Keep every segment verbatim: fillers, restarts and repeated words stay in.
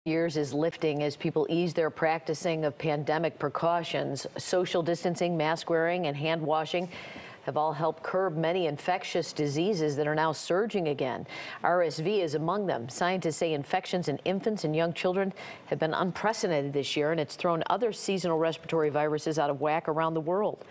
Years is lifting as people ease their practicing of pandemic precautions. Social distancing, mask wearing, and hand washing have all helped curb many infectious diseases that are now surging again. R S V is among them. Scientists say infections in infants and young children have been unprecedented this year, and it's thrown other seasonal respiratory viruses out of whack around the world.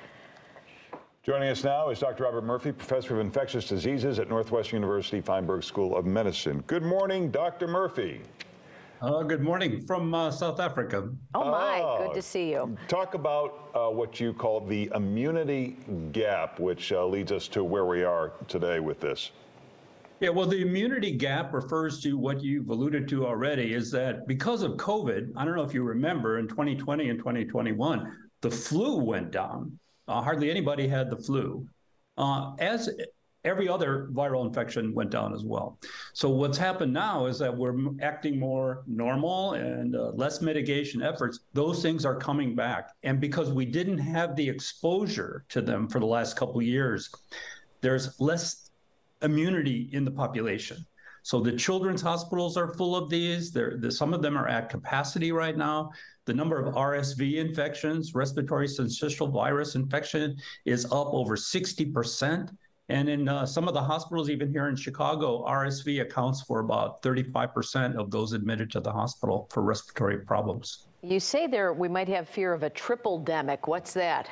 Joining us now is Doctor Robert Murphy, professor of infectious diseases at Northwestern University Feinberg School of Medicine. Good morning, Doctor Murphy. Uh, good morning from uh, South Africa. Oh my, Ah, good to see you. Talk about uh, what you call the immunity gap, which uh, leads us to where we are today with this. Yeah, well, the immunity gap refers to what you've alluded to already, is that because of COVID, I don't know if you remember, in twenty twenty and twenty twenty-one, the flu went down. Uh, hardly anybody had the flu. Uh, as every other viral infection went down as well. So what's happened now is that we're acting more normal and uh, less mitigation efforts. Those things are coming back. And because we didn't have the exposure to them for the last couple of years, there's less immunity in the population. So the children's hospitals are full of these. They're, the, some of them are at capacity right now. The number of R S V infections, respiratory syncytial virus infection, is up over sixty percent. And in uh, some of the hospitals, even here in Chicago, R S V accounts for about thirty-five percent of those admitted to the hospital for respiratory problems. You say there we might have fear of a triple-demic. What's that?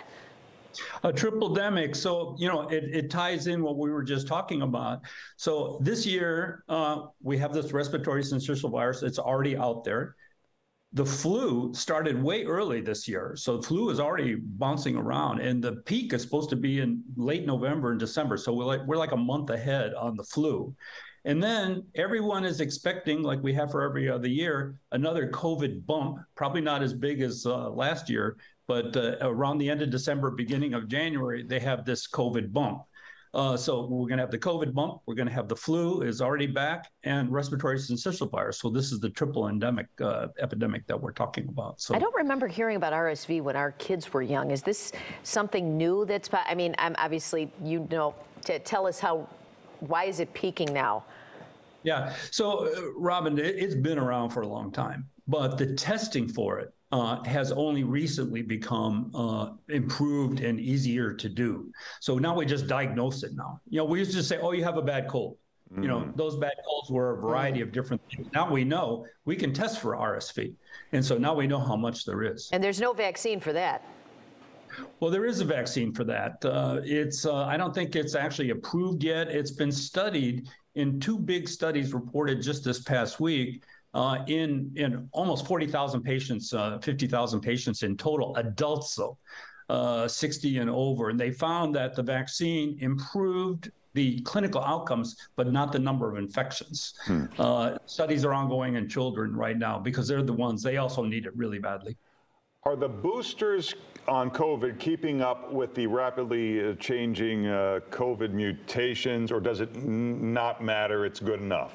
A triple-demic, so, you know, it, it ties in what we were just talking about. So this year, uh, we have this respiratory syncytial virus. It's already out there. The flu started way early this year, so flu is already bouncing around, and the peak is supposed to be in late November and December, so we're like, we're like a month ahead on the flu. And then everyone is expecting, like we have for every other year, another COVID bump, probably not as big as uh, last year, but uh, around the end of December, beginning of January, they have this COVID bump. Uh, so we're going to have the COVID bump, we're going to have the flu is already back, and respiratory syncytial virus. So this is the triple endemic uh, epidemic that we're talking about. So I don't remember hearing about R S V when our kids were young. Is this something new that's, I mean, I'm obviously, you know, to tell us how, why is it peaking now? Yeah, so uh, Robin, it, it's been around for a long time, but the testing for it Uh, has only recently become uh, improved and easier to do. So now we just diagnose it now. You know, we used to say, oh, you have a bad cold. Mm. You know, those bad colds were a variety of different things. Now we know we can test for R S V. And so now we know how much there is. And there's no vaccine for that. Well, there is a vaccine for that. Uh, it's, uh, I don't think it's actually approved yet. It's been studied in two big studies reported just this past week. Uh, in in almost forty thousand patients, uh, fifty thousand patients in total, adults though, uh, sixty and over. And they found that the vaccine improved the clinical outcomes, but not the number of infections. Hmm. Uh, studies are ongoing in children right now because they're the ones, they also need it really badly. Are the boosters on COVID keeping up with the rapidly changing uh, COVID mutations, or does it n- not matter, it's good enough?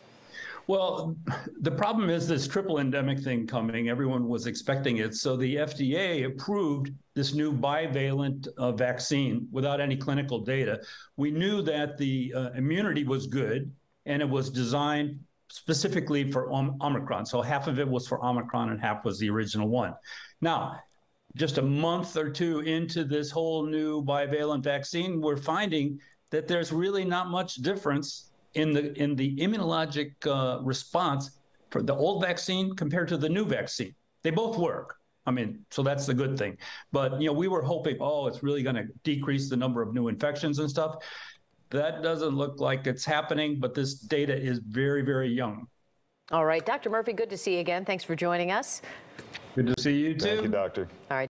Well, the problem is this triple endemic thing coming. Everyone was expecting it. So the F D A approved this new bivalent uh, vaccine without any clinical data. We knew that the uh, immunity was good, and it was designed specifically for Om- Omicron. So half of it was for Omicron and half was the original one. Now, just a month or two into this whole new bivalent vaccine, we're finding that there's really not much difference in the in the immunologic uh, response for the old vaccine compared to the new vaccine. They both work. I mean, so that's the good thing. But, you know, we were hoping, oh, it's really going to decrease the number of new infections and stuff. That doesn't look like it's happening, but this data is very, very young. All right, Doctor Murphy, good to see you again. Thanks for joining us. Good to see you too. Thank you, doctor. All right.